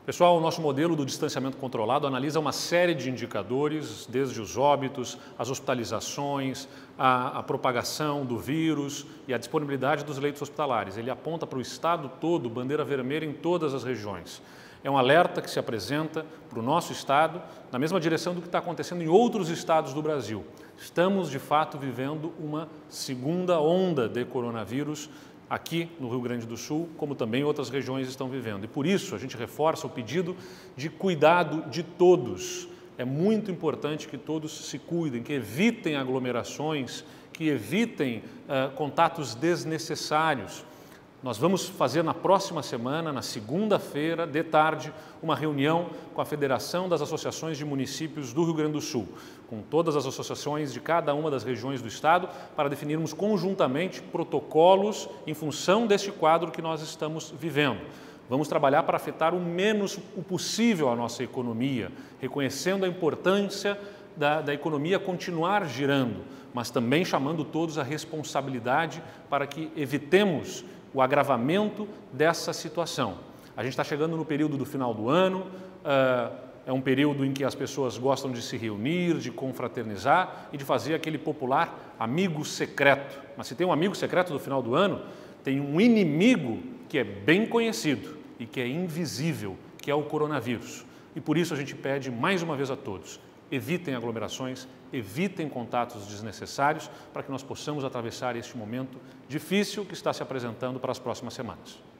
Pessoal, o nosso modelo do distanciamento controlado analisa uma série de indicadores, desde os óbitos, as hospitalizações, a propagação do vírus e a disponibilidade dos leitos hospitalares. Ele aponta para o estado todo, bandeira vermelha em todas as regiões. É um alerta que se apresenta para o nosso estado na mesma direção do que está acontecendo em outros estados do Brasil. Estamos, de fato, vivendo uma segunda onda de coronavírus aqui no Rio Grande do Sul, como também outras regiões estão vivendo. E por isso a gente reforça o pedido de cuidado de todos. É muito importante que todos se cuidem, que evitem aglomerações, que evitem contatos desnecessários. Nós vamos fazer na próxima semana, na segunda-feira, de tarde, uma reunião com a Federação das Associações de Municípios do Rio Grande do Sul, com todas as associações de cada uma das regiões do estado, para definirmos conjuntamente protocolos em função deste quadro que nós estamos vivendo. Vamos trabalhar para afetar o menos o possível a nossa economia, reconhecendo a importância da economia continuar girando, mas também chamando todos à responsabilidade para que evitemos o agravamento dessa situação. A gente está chegando no período do final do ano, é um período em que as pessoas gostam de se reunir, de confraternizar e de fazer aquele popular amigo secreto. Mas se tem um amigo secreto do final do ano, tem um inimigo que é bem conhecido e que é invisível, que é o coronavírus. E por isso a gente pede mais uma vez a todos: evitem aglomerações, evitem contatos desnecessários para que nós possamos atravessar este momento difícil que está se apresentando para as próximas semanas.